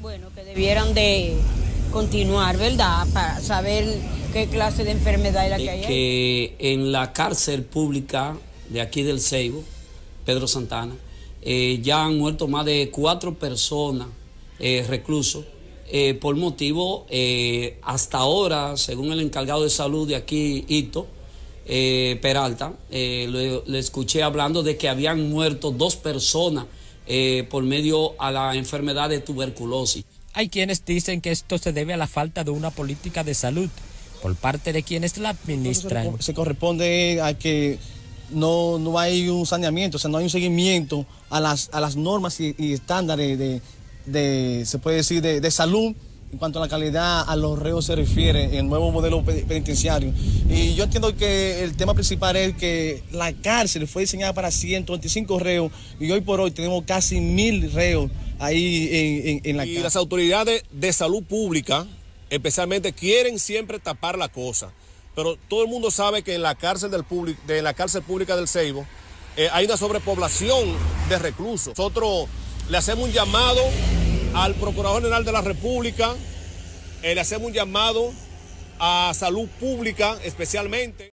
Bueno, que debieran de continuar, ¿verdad? Para saber qué clase de enfermedad es la que hay ahí. Que en la cárcel pública de aquí del Ceibo, Pedro Santana, ya han muerto más de 4 personas reclusos por motivo, hasta ahora, según el encargado de salud de aquí, Hito Peralta, le escuché hablando de que habían muerto 2 personas por medio a la enfermedad de tuberculosis. Hay quienes dicen que esto se debe a la falta de una política de salud por parte de quienes la administran. Se corresponde a que no hay un saneamiento, o sea, no hay un seguimiento a las normas y estándares se puede decir, de salud en cuanto a la calidad a los reos se refiere en el nuevo modelo penitenciario. Y yo entiendo que el tema principal es que la cárcel fue diseñada para 125 reos y hoy por hoy tenemos casi 1000 reos ahí en la cárcel. Y las autoridades de salud pública especialmente quieren siempre tapar la cosa, pero todo el mundo sabe que en la cárcel pública del Ceibo hay una sobrepoblación de reclusos. Nosotros le hacemos un llamado al Procurador General de la República, le hacemos un llamado a Salud Pública especialmente.